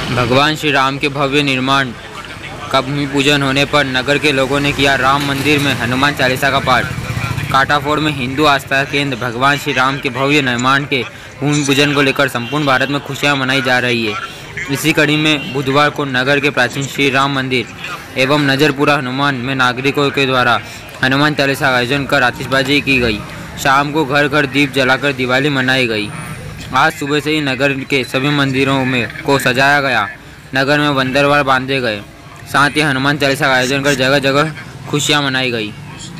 भगवान श्री राम के भव्य निर्माण का भूमि पूजन होने पर नगर के लोगों ने किया राम मंदिर में हनुमान चालीसा का पाठ। काटाफोड़ में हिंदू आस्था केंद्र भगवान श्री राम के भव्य निर्माण के भूमि पूजन को लेकर संपूर्ण भारत में खुशियां मनाई जा रही है। इसी कड़ी में बुधवार को नगर के प्राचीन श्री राम मंदिर एवं नजरपुरा हनुमान में नागरिकों के द्वारा हनुमान चालीसा का आयोजन कर आतिशबाजी की गई। शाम को घर घर दीप जलाकर दिवाली मनाई गई। आज सुबह से ही नगर के सभी मंदिरों में को सजाया गया। नगर में बंदरवाल बांधे गए। साथ ही हनुमान चालीसा का आयोजन कर जगह जगह खुशियां मनाई गई।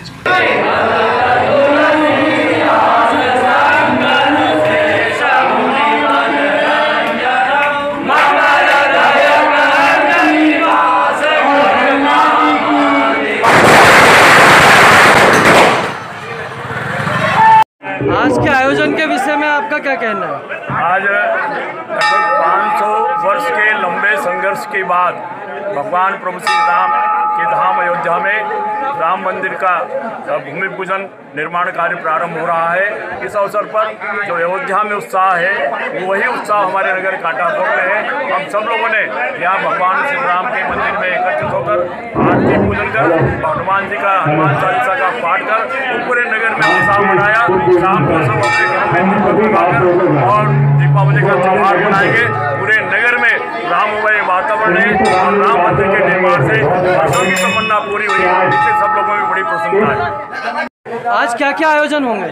आज के आयोजन के विषय में आपका क्या कहना है? आज लगभग 500 वर्ष के लंबे संघर्ष के बाद भगवान प्रभु श्री राम के धाम अयोध्या में राम मंदिर का भूमि पूजन निर्माण कार्य प्रारंभ हो रहा है। इस अवसर पर जो अयोध्या में उत्साह है वही उत्साह हमारे नगर काटाफोड़ में है। हम सब लोगों ने यहाँ भगवान श्री राम के मंदिर में एकत्रित होकर आरती पूजन कर हनुमान जी का हनुमान चालीसा का पाठ कर पूरे नगर में उत्साह मनाया। शाम को सब अपने घरों में दीपक लगाकर और दीपावली का त्यौहार मनाएंगे। पूरे नगर में राममय वातावरण है और राम मंदिर के निर्माण से वर्षों की तमन्ना पूरी हुई, इससे सब लोगों में बड़ी प्रसन्नता है। आज क्या क्या आयोजन होंगे?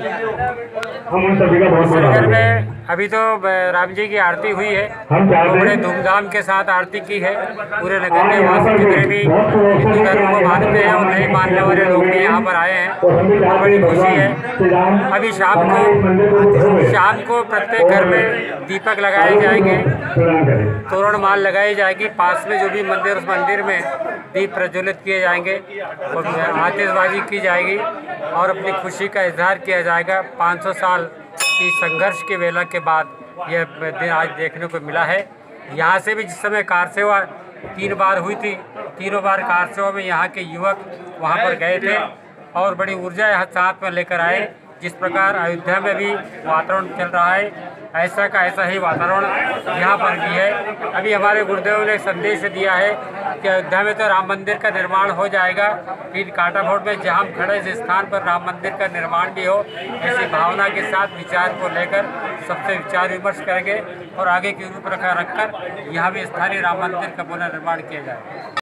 नगर में अभी तो राम जी की आरती हुई है, तो बड़े धूमधाम के साथ आरती की है। पूरे नगर के वासी जितने भी हिंदू धर्म को मानते हैं और नहीं मानने वाले लोग भी यहाँ पर आए हैं, तो बड़ी खुशी है। अभी शाम को प्रत्येक घर में दीपक लगाए जाएंगे, तोरण माल लगाई जाएगी। पास में जो भी मंदिर उस मंदिर में दीप प्रज्वलित किए जाएंगे और आतिशबाजी की जाएगी और अपनी खुशी का इजहार किया जाएगा। 500 साल की संघर्ष के वेला के बाद यह दिन आज देखने को मिला है। यहाँ से भी जिस समय कार सेवा 3 बार हुई थी, तीनों बार कार सेवा में यहाँ के युवक वहाँ पर गए थे और बड़ी ऊर्जा यहाँ साथ में लेकर आए। जिस प्रकार अयोध्या में भी वातावरण चल रहा है, ऐसा का ऐसा ही वातावरण यहाँ पर भी है। अभी हमारे गुरुदेव ने संदेश दिया है कि अयोध्या में तो राम मंदिर का निर्माण हो जाएगा, फिर काटाफोड़ में जहाँ हम खड़े इस स्थान पर राम मंदिर का निर्माण भी हो, ऐसी भावना के साथ विचार को लेकर सबसे विचार विमर्श करेंगे और आगे की रूपरेखा रखकर यहाँ भी स्थानीय राम मंदिर का पुनर्निर्माण किया जाएगा।